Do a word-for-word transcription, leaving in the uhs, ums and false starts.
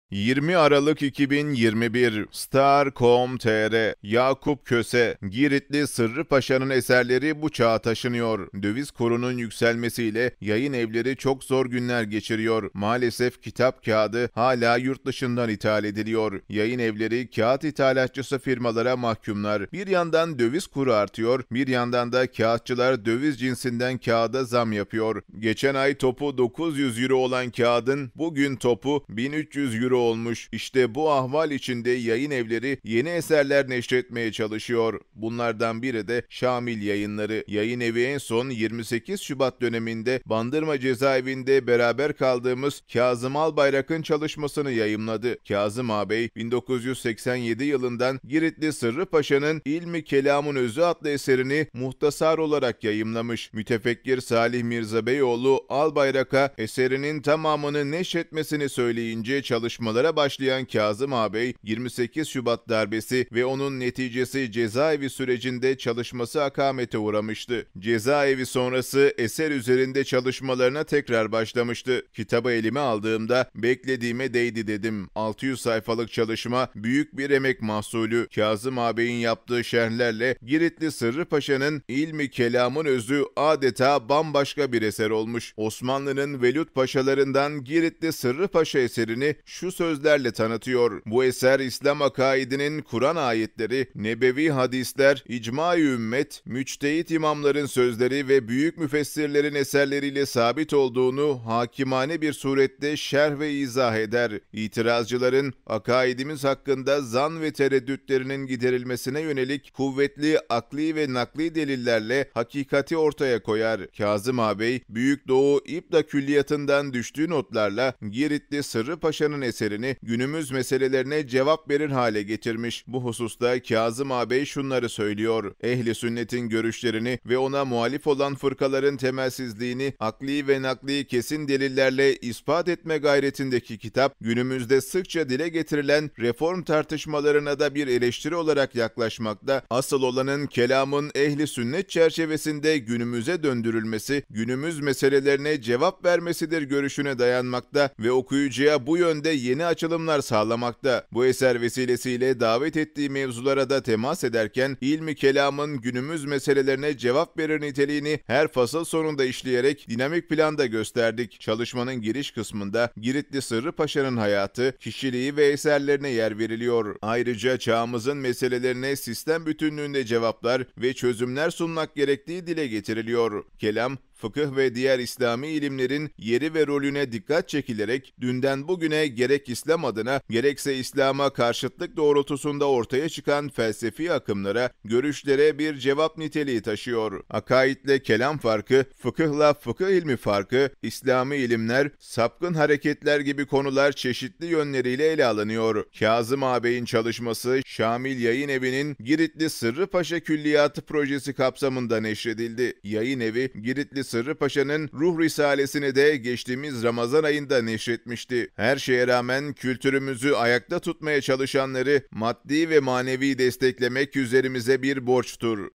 yirmi Aralık iki bin yirmi bir Star nokta com nokta tr Yakup Köse, Giritli Sırrı Paşa'nın eserleri bu çağa taşınıyor. Döviz kurunun yükselmesiyle yayın evleri çok zor günler geçiriyor. Maalesef kitap kağıdı hala yurt dışından ithal ediliyor. Yayın evleri kağıt ithalatçısı firmalara mahkumlar. Bir yandan döviz kuru artıyor, bir yandan da kağıtçılar döviz cinsinden kağıda zam yapıyor. Geçen ay topu dokuz yüz euro olan kağıdın bugün topu bin üç yüz euro olmuş. İşte bu ahval içinde yayın evleri yeni eserler neşretmeye çalışıyor. Bunlardan biri de Şamil Yayınları. Yayın evi en son yirmi sekiz Şubat döneminde Bandırma cezaevinde beraber kaldığımız Kazım Albayrak'ın çalışmasını yayımladı. Kazım ağabey bin dokuz yüz seksen yedi yılından Giritli Sırrı Paşa'nın İlmi Kelam'ın Özü adlı eserini muhtasar olarak yayımlamış. Mütefekkir Salih Mirza Beyoğlu Albayrak'a eserinin tamamını neşretmesini söyleyince çalışmalara başlayan Kazım ağabey yirmi sekiz Şubat darbesi ve onun neticesi cezaevi sürecinde çalışması akamete uğramıştı. Cezaevi sonrası eser üzerinde çalışmalarına tekrar başlamıştı. Kitabı elime aldığımda beklediğime değdi dedim. altı yüz sayfalık çalışma büyük bir emek mahsulü. Kazım ağabeyin yaptığı şerhlerle Giritli Sırrı Paşa'nın İlmi Kelam'ın Özü adeta bambaşka bir eser olmuş. Osmanlı'nın Velut Paşalarından Giritli Sırrı Paşa eserini şu sözlerle tanıtıyor. Bu eser İslam akaidinin Kur'an ayetleri, nebevi hadisler, icma-i ümmet, müçtehit imamların sözleri ve büyük müfessirlerin eserleriyle sabit olduğunu hakimane bir surette şerh ve izah eder. İtirazcıların akaidimiz hakkında zan ve tereddütlerinin giderilmesine yönelik kuvvetli akli ve nakli delillerle hakikati ortaya koyar. Kazım ağabey, Büyük Doğu İbda Külliyatı'ndan düştüğü notlarla Giritli Sırrı Paşa'nın eserini günümüz meselelerine cevap verir hale getirmiş. Bu hususta Kazım ağabey şunları söylüyor. Ehli sünnetin görüşlerini ve ona muhalif olan fırkaların temelsizliğini akli ve nakli kesin delillerle ispat etme gayretindeki kitap, günümüzde sıkça dile getirilen reform tartışmalarına da bir eleştiri olarak yaklaşmakta. Asıl olanın kelamın ehli sünnet çerçevesinde günümüze döndürülmesi, günümüz meselelerine cevap vermesidir görüşüne dayanmakta ve okuyucuya bu yönde yeni açılımlar sağlamakta. Bu eser vesilesiyle davet ettiği mevzulara da temas ederken ilmi kelamın günümüz meselelerine cevap verir niteliğini her fasıl sonunda işleyerek dinamik planda gösterdik. Çalışmanın giriş kısmında Giritli Sırrı Paşa'nın hayatı, kişiliği ve eserlerine yer veriliyor. Ayrıca çağımızın meselelerine sistem bütünlüğünde cevaplar ve çözümler sunmak gerektiği dile getiriliyor. Kelam, fıkıh ve diğer İslami ilimlerin yeri ve rolüne dikkat çekilerek dünden bugüne gerek İslam adına gerekse İslam'a karşıtlık doğrultusunda ortaya çıkan felsefi akımlara, görüşlere bir cevap niteliği taşıyor. Akaidle kelam farkı, fıkıhla fıkıh ilmi farkı, İslami ilimler, sapkın hareketler gibi konular çeşitli yönleriyle ele alınıyor. Kazım ağabeyin çalışması Şamil Yayın Evi'nin Giritli Sırrı Paşa Külliyatı projesi kapsamında neşredildi. Yayın Evi, Giritli Sırrı Paşa'nın Ruh Risalesini de geçtiğimiz Ramazan ayında neşretmişti. Her şeye rağmen kültürümüzü ayakta tutmaya çalışanları maddi ve manevi desteklemek üzerimize bir borçtur.